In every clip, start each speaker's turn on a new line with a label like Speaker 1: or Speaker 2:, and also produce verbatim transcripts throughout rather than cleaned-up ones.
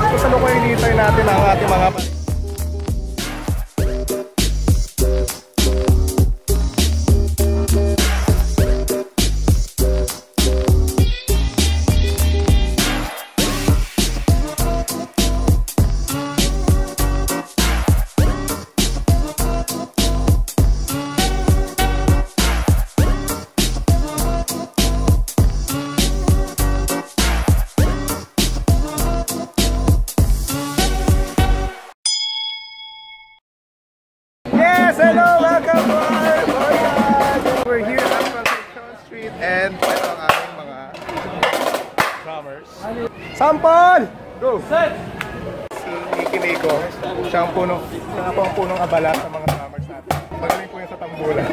Speaker 1: Kasalukuyan hinihintay natin ang ating mga hello! Welcome to our podcast! We're here at Concepcion Street and ito ang aming mga drummers. Sample! Go! Si Nicky Nico, siya ang punong, siya po ang punong abala sa mga drummers natin. Magaling po yung sa tambulan.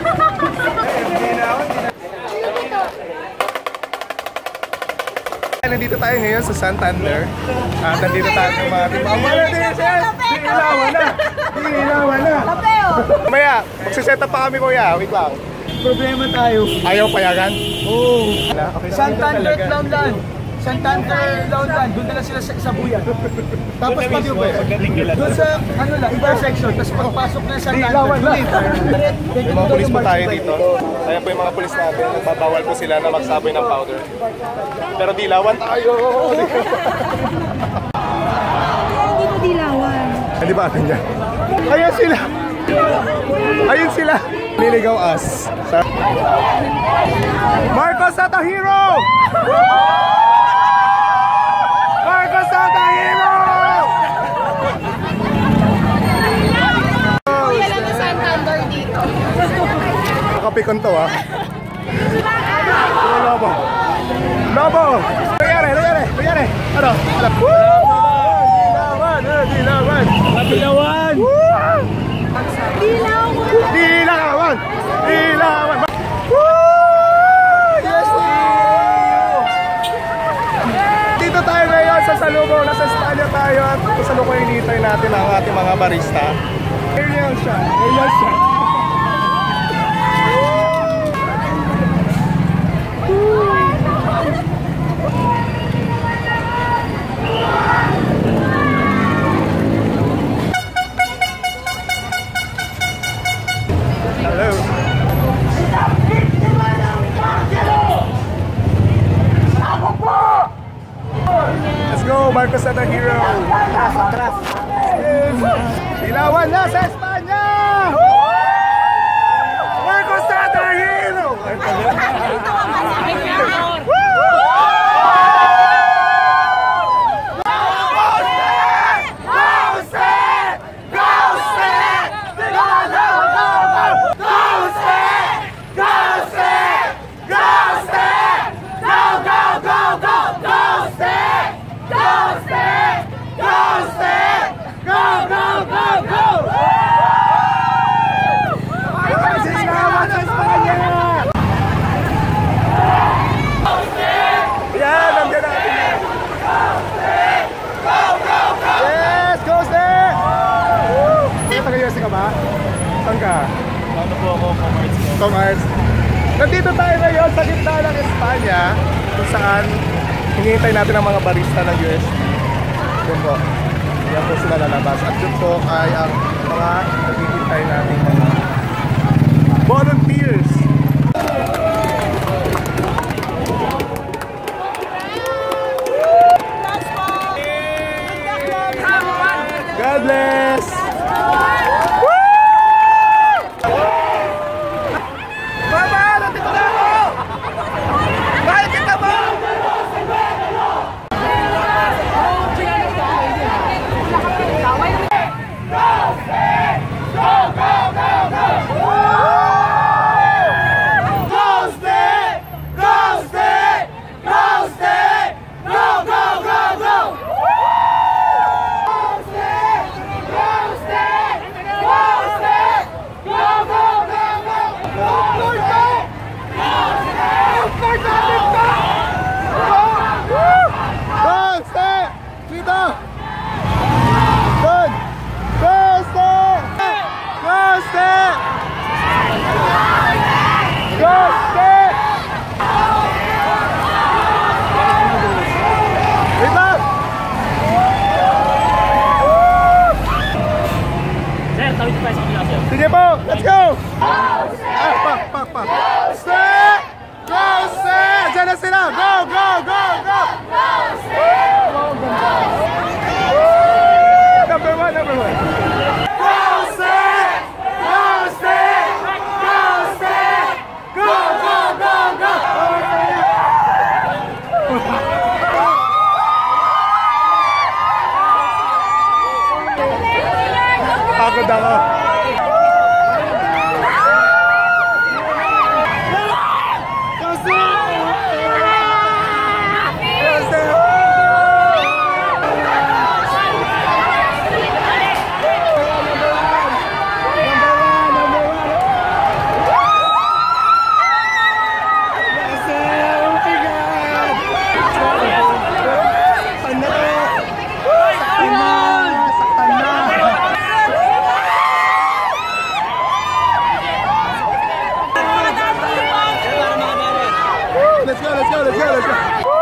Speaker 1: Nandito tayo ngayon sa Santander. At nandito tayo ng mga team. Ang mga din siya! Ilawan na! Ilawan na! Maya, magsiset up pa kami kuya. Wait lang.
Speaker 2: Problema tayo.
Speaker 1: Ayaw payagan?
Speaker 2: Oo. Okay, Santander Clownland. Santander Clownland. Doon na lang sila sa Isabuyan. Tapos pag yung doon sa ano lang, intersection. Tapos pagpasok na sa Santander.
Speaker 1: Ilawan na! Yung mga pulis po tayo dito. Kaya po yung mga pulis natin, nagbabawal po sila na magsaboy ng powder. Pero dilawan tayo!
Speaker 3: Hindi mo dilawan.
Speaker 1: Hindi ba atin dyan? Ayun sila! Ayun sila! Niligaw us. Marcos at the hero! Marcos at the hero!
Speaker 3: Kuya lang na Santander dito.
Speaker 1: Kapikon to ah. Lobo. Lobo! Nangyari, nangyari, nangyari. Ano? Ano? Dilawan! Dilawan!
Speaker 2: Dilawan!
Speaker 3: Dilawan!
Speaker 1: Dilawan! Dilawan! Yes! Dito tayo ngayon sa Salubong. Nasa Espanya tayo at kasalukuyan hinihintay natin ang ating mga barista. Aerial shot! Aerial shot! Hello. Let's go, Marcos at the hero. Dilawan na sa Espanya! Marcos at the hero! Saan ka?
Speaker 2: Ano po ako, Commerce po.
Speaker 1: Commerce. Nandito tayo ngayon sa gitna ng Espanya kung saan hinihintay natin ang mga barista ng U S. Yun po. Yan po sila lalabas. At yun po ay ang mga naghihintay natin mga volunteers. God bless!
Speaker 3: Go!
Speaker 1: ako. Let's go, let's go, let's go, let's go.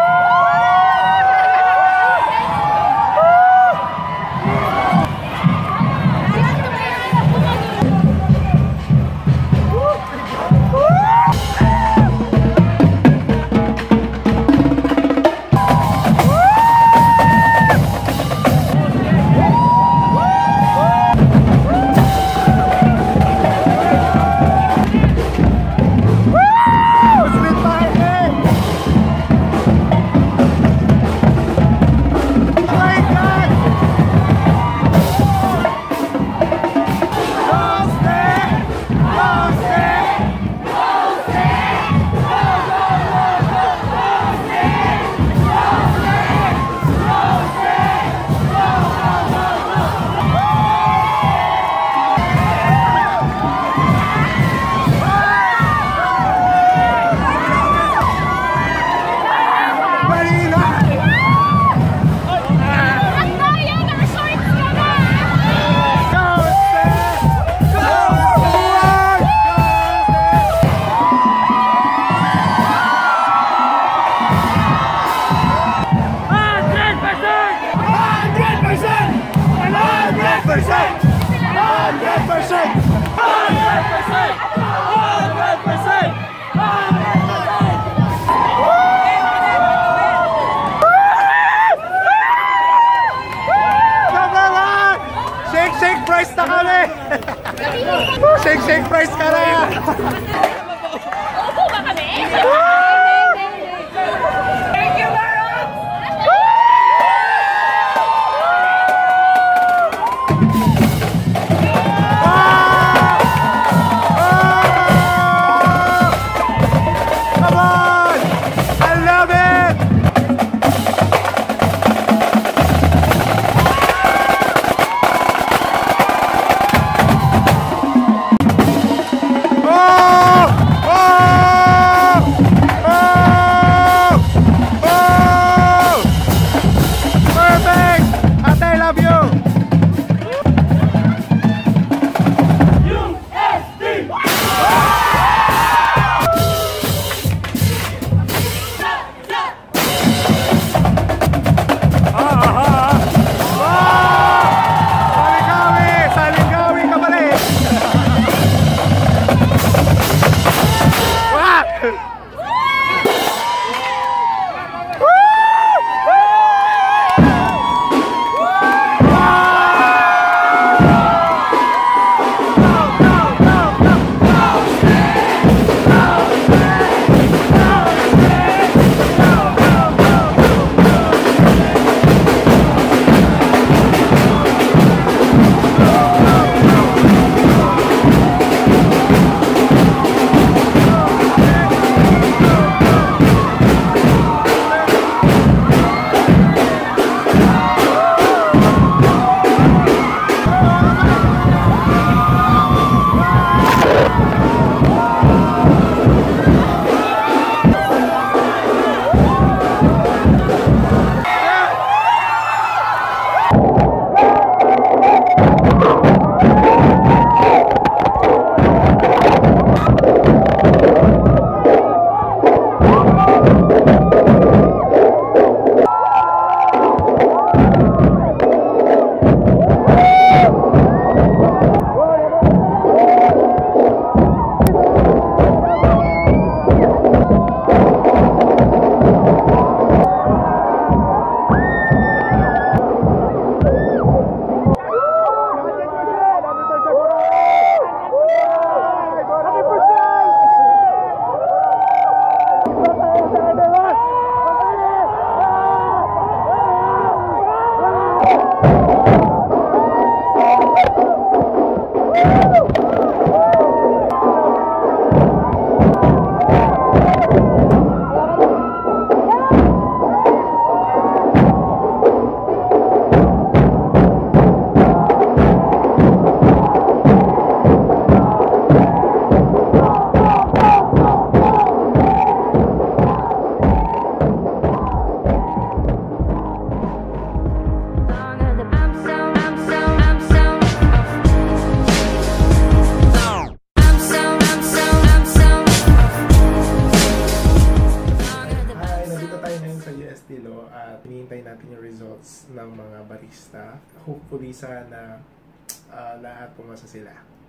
Speaker 1: Shake, shake price na kami! Shake, shake price ka na!
Speaker 3: Upo ba kami? Thank you, Baron!
Speaker 1: Come on! I love it! Oh! Oh! Estilo at hinihintay natin yung results ng mga barista. Hopefully sana uh, lahat pumasa sila.